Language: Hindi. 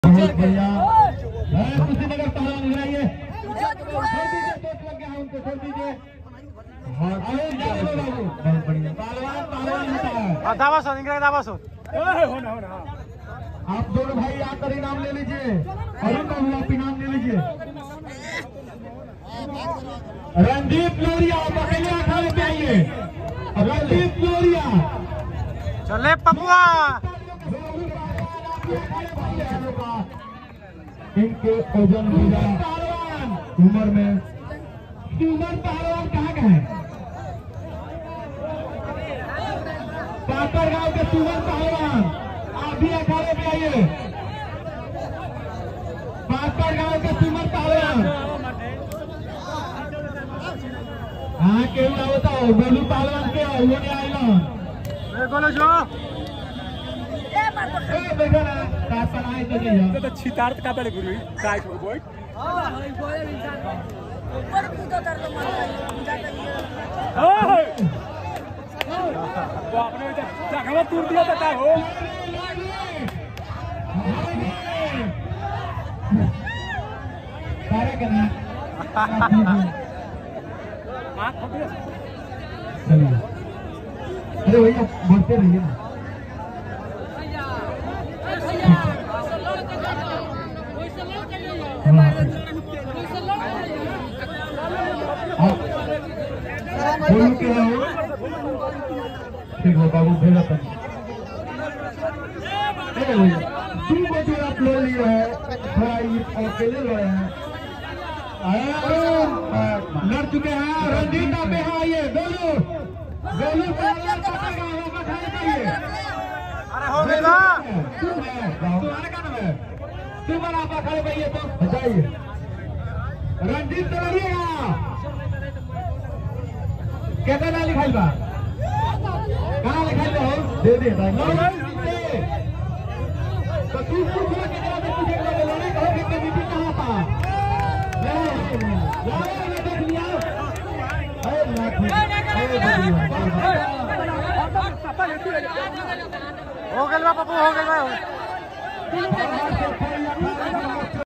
भैया कुशीनगर पहलवान लग रही है, छोड़ दीजिए, चोट लग गया है उनको, छोड़ दीजिए। बहुत बढ़िया पहलवान होता है। आप दोनों भाई आकर इनाम ले लीजिए, अरुण बाबू आप इनाम ले लीजिए। रणदीप लोरिया आप अकेले अखाड़े पे आइए, रणदीप लोरिया चले पपुआ। इनके ओजन पहलवान उम्र में पहलवान कहाँ का है? पाकर गांव के सुमन पहलवान आप भी अखाड़े पे आइए। पाकर गांव के सुमन पहलवान हाँ क्यों ना बताओ, गोलू पहलवान के वो नहीं आएगा देखो ना तापनाई तो नहीं है, तो छितार का बड़े गुरु काय को बोल ऊपर कूदो तर तो मर ओए वो आपने जगह तोड़ दिया था हो सारे करना आंख फट गया। अरे भैया बोलते रहिए ना। बोलो क्या हो? ठीक है बाबू भेजा था। तुम जो आप ले लिए है थोड़ा अकेले लड़े हैं, लड़ चुके हैं। रणजीत आप यहाँ आइए, गोलू गोलू अरे हो गई ना, तुम्हारा क्या नाम है? तुम आप खड़े पाइए तो बताइए। रणजीत तो लड़िएगा, कैसा ना लिखाई बा, कहाँ लिखाई हो दे दे भाई तो तू पूछ के जरा से पूछे कि लड़ाई कहो कि कमेटी कहाँ था? देख लिया अरे लाख हो गया पप्पू, हो गया।